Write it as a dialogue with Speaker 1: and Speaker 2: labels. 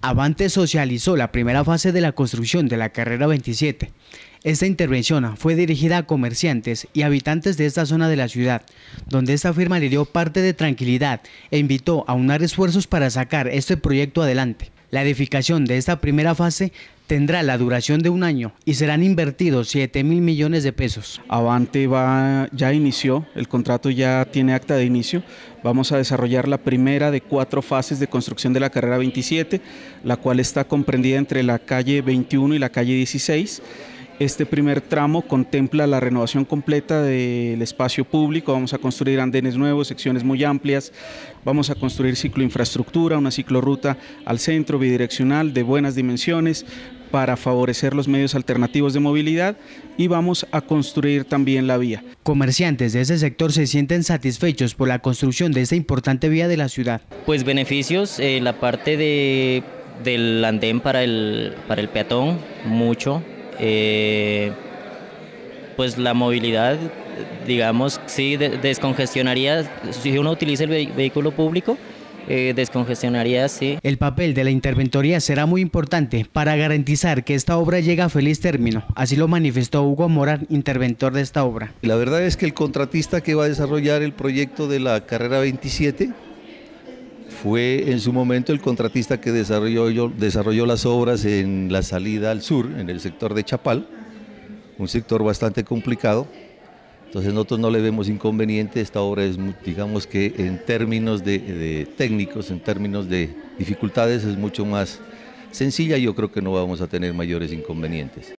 Speaker 1: Avanti socializó la primera fase de la construcción de la carrera 27. Esta intervención fue dirigida a comerciantes y habitantes de esta zona de la ciudad, donde esta firma le dio parte de tranquilidad e invitó a unar esfuerzos para sacar este proyecto adelante. La edificación de esta primera fase tendrá la duración de un año y serán invertidos 7.000 millones de pesos.
Speaker 2: Avanti ya inició, el contrato ya tiene acta de inicio. Vamos a desarrollar la primera de 4 fases de construcción de la carrera 27, la cual está comprendida entre la calle 21 y la calle 16. Este primer tramo contempla la renovación completa del espacio público. Vamos a construir andenes nuevos, secciones muy amplias, vamos a construir cicloinfraestructura, una ciclorruta al centro, bidireccional, de buenas dimensiones, para favorecer los medios alternativos de movilidad, y vamos a construir también la vía.
Speaker 1: Comerciantes de ese sector se sienten satisfechos por la construcción de esta importante vía de la ciudad.
Speaker 3: Pues beneficios, la parte del andén para el peatón, mucho. Pues la movilidad, digamos, sí descongestionaría, si uno utiliza el vehículo público, descongestionaría, sí.
Speaker 1: El papel de la interventoría será muy importante para garantizar que esta obra llegue a feliz término, así lo manifestó Hugo Morán, interventor de esta obra.
Speaker 4: La verdad es que el contratista que va a desarrollar el proyecto de la carrera 27 fue en su momento el contratista que desarrolló las obras en la salida al sur, en el sector de Chapal, un sector bastante complicado. Entonces nosotros no le vemos inconveniente. Esta obra es, digamos que en términos de técnicos, en términos de dificultades, es mucho más sencilla. Yo creo que no vamos a tener mayores inconvenientes.